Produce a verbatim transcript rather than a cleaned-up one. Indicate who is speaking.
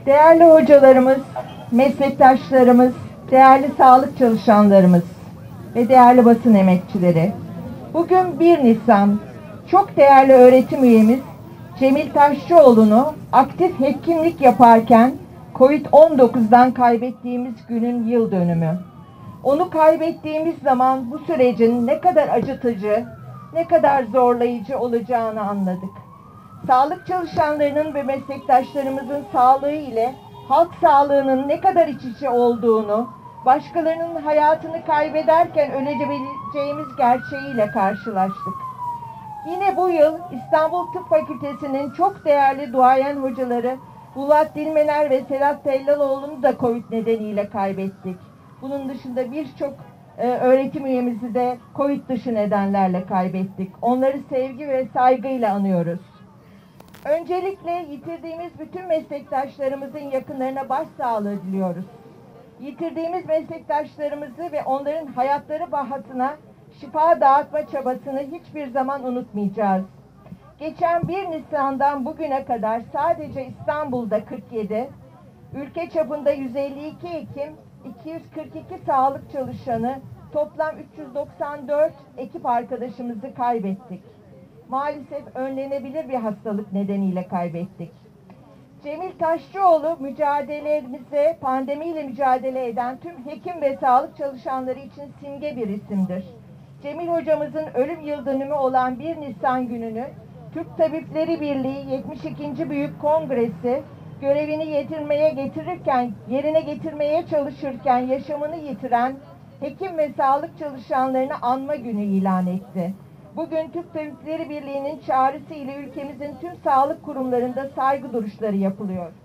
Speaker 1: Değerli hocalarımız, meslektaşlarımız, değerli sağlık çalışanlarımız ve değerli basın emekçileri. Bugün bir Nisan, çok değerli öğretim üyemiz Cemil Taşçıoğlu'nu aktif hekimlik yaparken kovid on dokuzdan kaybettiğimiz günün yıl dönümü. Onu kaybettiğimiz zaman bu sürecin ne kadar acıtıcı, ne kadar zorlayıcı olacağını anladık. Sağlık çalışanlarının ve meslektaşlarımızın sağlığı ile halk sağlığının ne kadar iç içe olduğunu, başkalarının hayatını kaybederken ölebileceğimiz gerçeğiyle karşılaştık. Yine bu yıl İstanbul Tıp Fakültesi'nin çok değerli duayen hocaları Bulat Dilmener ve Sedat Tellaloğlu'nu da Covid nedeniyle kaybettik. Bunun dışında birçok e, öğretim üyemizi de Covid dışı nedenlerle kaybettik. Onları sevgi ve saygıyla anıyoruz. Öncelikle yitirdiğimiz bütün meslektaşlarımızın yakınlarına başsağlığı diliyoruz. Yitirdiğimiz meslektaşlarımızı ve onların hayatları bahasına şifa dağıtma çabasını hiçbir zaman unutmayacağız. Geçen bir Nisan'dan bugüne kadar sadece İstanbul'da kırk yedi, ülke çapında yüz elli iki hekim, iki yüz kırk iki sağlık çalışanı, toplam üç yüz doksan dört ekip arkadaşımızı kaybettik. Maalesef önlenebilir bir hastalık nedeniyle kaybettik. Cemil Taşçıoğlu mücadelemize, pandemiyle mücadele eden tüm hekim ve sağlık çalışanları için simge bir isimdir. Cemil hocamızın ölüm yıl dönümü olan bir Nisan gününü Türk Tabipleri Birliği yetmiş ikinci Büyük Kongresi görevini yetirmeye getirirken, yerine getirmeye çalışırken yaşamını yitiren hekim ve sağlık çalışanlarını anma günü ilan etti. Bugün Türk Tabipleri Birliği'nin çağrısı ile ülkemizin tüm sağlık kurumlarında saygı duruşları yapılıyor.